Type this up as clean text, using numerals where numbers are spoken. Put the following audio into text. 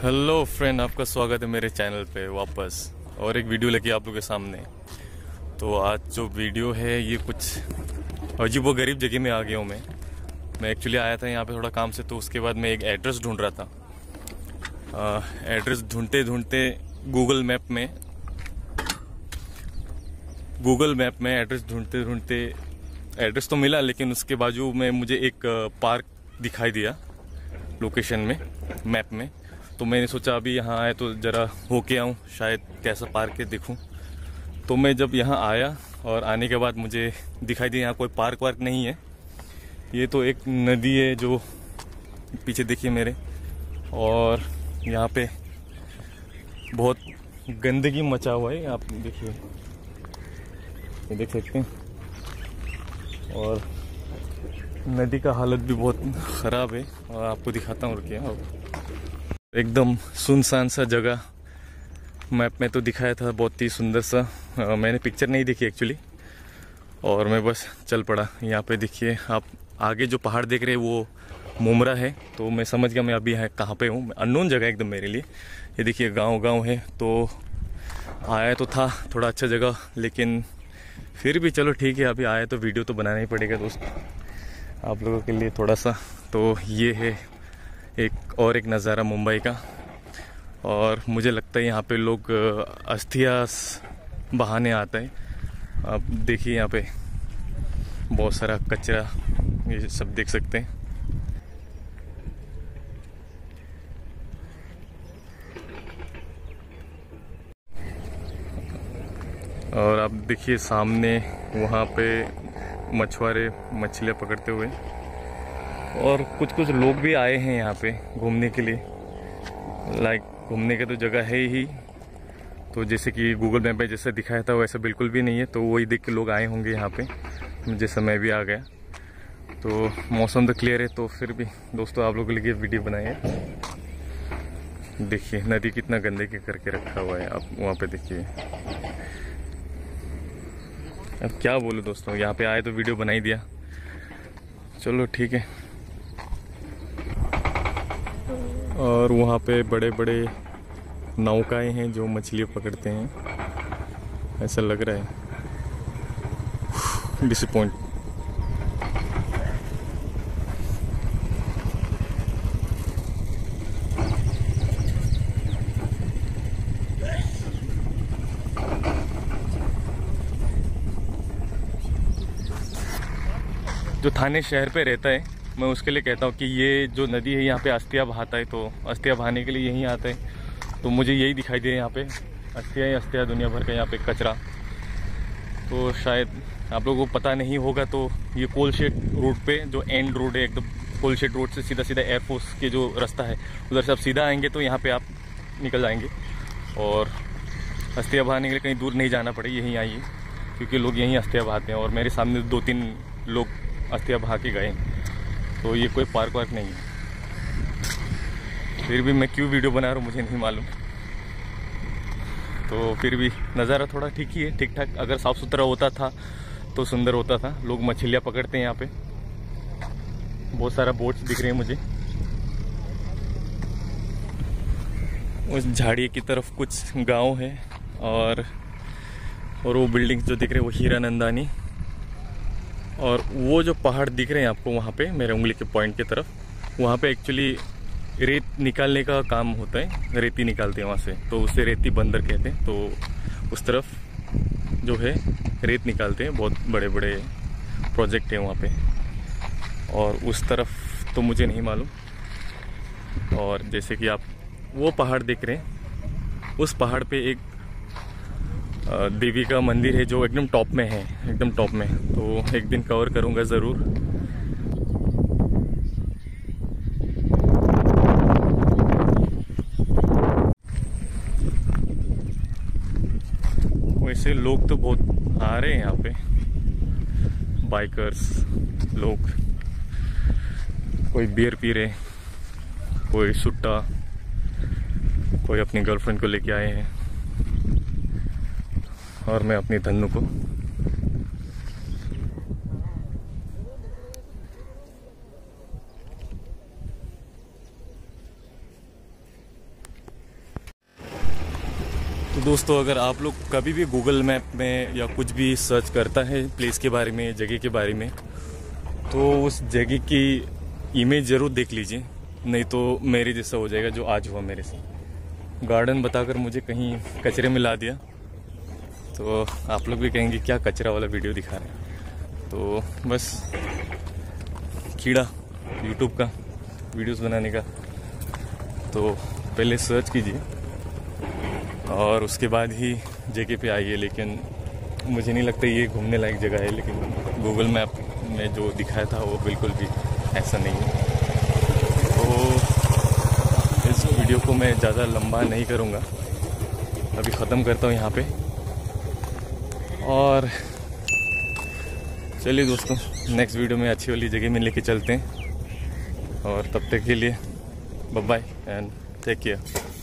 Hello friend, आपका स्वागत है मेरे चैनल पे वापस और एक वीडियो लेके आप लोगों के सामने। तो आज जो वीडियो है ये कुछ अजीबोगरीब जगह में आ गया हूँ मैं एक्चुअली आया था यहाँ पे थोड़ा काम से, तो उसके बाद मैं एक एड्रेस ढूंढ रहा था। एड्रेस ढूंढते ढूंढते गूगल मैप में एड्रेस ढूंढते ढूंढते एड्रेस तो मिला, लेकिन उसके बाजू में मुझे एक पार्क दिखाई दिया लोकेशन में, मैप में। तो मैंने सोचा अभी यहाँ आया तो ज़रा होके आऊँ, शायद कैसा पार्क है देखूँ। तो मैं जब यहाँ आया और आने के बाद मुझे दिखाई दिया यहाँ कोई पार्क वार्क नहीं है, ये तो एक नदी है जो पीछे देखिए मेरे, और यहाँ पे बहुत गंदगी मचा हुआ है, आप देखिए, ये देख सकते हैं। और नदी का हालत भी बहुत ख़राब है, और आपको दिखाता हूँ, रुकिए। एकदम सुनसान सा जगह, मैप में तो दिखाया था बहुत ही सुंदर सा, मैंने पिक्चर नहीं देखी एक्चुअली, और मैं बस चल पड़ा। यहाँ पे देखिए आप, आगे जो पहाड़ देख रहे हैं वो मुमरा है। तो मैं समझ गया मैं अभी यहाँ कहाँ पे हूँ, अननोन जगह एकदम मेरे लिए। ये देखिए गांव है, तो आया तो था थोड़ा अच्छा जगह, लेकिन फिर भी चलो ठीक है, अभी आया तो वीडियो तो बनाना ही पड़ेगा दोस्त आप लोगों के लिए थोड़ा सा। तो ये है एक नज़ारा मुंबई का, और मुझे लगता है यहाँ पे लोग अस्थियाँ बहाने आते हैं। आप देखिए यहाँ पे बहुत सारा कचरा, ये सब देख सकते हैं। और आप देखिए सामने वहाँ पे मछुआरे मछलियाँ पकड़ते हुए, और कुछ लोग भी आए हैं यहाँ पे घूमने के लिए। घूमने की तो जगह है ही, तो जैसे कि गूगल मैप में जैसे दिखाया था वैसा बिल्कुल भी नहीं है। तो वही देख के लोग आए होंगे यहाँ पे, जैसा मैं भी आ गया। तो मौसम तो क्लियर है, तो फिर भी दोस्तों आप लोगों के लिए वीडियो बनाए हैं। देखिए नदी कितना गंदगी करके रखा हुआ है, आप वहाँ पे देखिए। अब क्या बोलूँ दोस्तों, यहाँ पे आए तो वीडियो बना ही दिया, चलो ठीक है। और वहाँ पे बड़े बड़े नौकाएं हैं जो मछलियाँ पकड़ते हैं, ऐसा लग रहा है। डिसअपॉइंट। जो थाने शहर पे रहता है, मैं उसके लिए कहता हूँ कि ये जो नदी है यहाँ पे अस्थियाँ बहाता है, तो अस्थियाँ बहाने के लिए यहीं आते हैं। तो मुझे यही दिखाई दे यहाँ पे अस्थियाँ ही अस्थियाँ, दुनिया भर का यहाँ पे कचरा। तो शायद आप लोगों को पता नहीं होगा, तो ये कोलशेट रोड पे जो एंड रोड है एकदम, कोलशेट रोड से सीधा एयरफोर्स के जो रास्ता है उधर से आप सीधा आएंगे तो यहाँ पे आप निकल जाएंगे, और अस्थियाँ बहाने के लिए कहीं दूर नहीं जाना पड़े, यहीं आइए, क्योंकि लोग यहीं अस्थियाँ बहाते हैं। और मेरे सामने 2-3 लोग अस्थियाँ बहा के गए, तो ये कोई पार्क वार्क नहीं है। फिर भी मैं क्यों वीडियो बना रहा हूँ मुझे नहीं मालूम। तो फिर भी नज़ारा थोड़ा ठीक ही है, ठीक ठाक। अगर साफ़ सुथरा होता था तो सुंदर होता था। लोग मछलियाँ पकड़ते हैं यहाँ पे, बहुत सारा बोट्स दिख रहे हैं मुझे। उस झाड़ी की तरफ कुछ गांव है, और वो बिल्डिंग जो दिख रहे हैं वो हीरानंदानी। और वो जो पहाड़ दिख रहे हैं आपको वहाँ पे मेरे उंगली के पॉइंट की तरफ, वहाँ पे एक्चुअली रेत निकालने का काम होता है, रेती निकालते हैं वहाँ से, तो उसे रेती बंदर कहते हैं। तो उस तरफ जो है रेत निकालते हैं, बहुत बड़े बड़े प्रोजेक्ट हैं वहाँ पे, और उस तरफ तो मुझे नहीं मालूम। और जैसे कि आप वो पहाड़ देख रहे हैं, उस पहाड़ पे एक देवी का मंदिर है जो एकदम टॉप में है, एकदम टॉप में। तो एक दिन कवर करूँगा ज़रूर। वैसे लोग तो बहुत आ रहे हैं यहाँ पे, बाइकर्स लोग, कोई बियर पी रहे, कोई सुट्टा, कोई अपनी गर्लफ्रेंड को लेके आए हैं, और मैं अपनी धन्नू को। दोस्तों, अगर आप लोग कभी भी गूगल मैप में या कुछ भी सर्च करता है प्लेस के बारे में, जगह के बारे में, तो उस जगह की इमेज ज़रूर देख लीजिए, नहीं तो मेरे जैसा हो जाएगा जो आज हुआ मेरे साथ। गार्डन बताकर मुझे कहीं कचरे में ला दिया, तो आप लोग भी कहेंगे क्या कचरा वाला वीडियो दिखा रहे हैं। तो बस कीड़ा यूट्यूब का वीडियोस बनाने का, तो पहले सर्च कीजिए और उसके बाद ही जगह पे आइए। लेकिन मुझे नहीं लगता ये घूमने लायक जगह है, लेकिन गूगल मैप में जो दिखाया था वो बिल्कुल भी ऐसा नहीं है। तो इस वीडियो को मैं ज़्यादा लंबा नहीं करूँगा, अभी ख़त्म करता हूँ यहाँ पे। और चलिए दोस्तों, नेक्स्ट वीडियो में अच्छी वाली जगह में लेके चलते हैं, और तब तक के लिए bye bye and take care.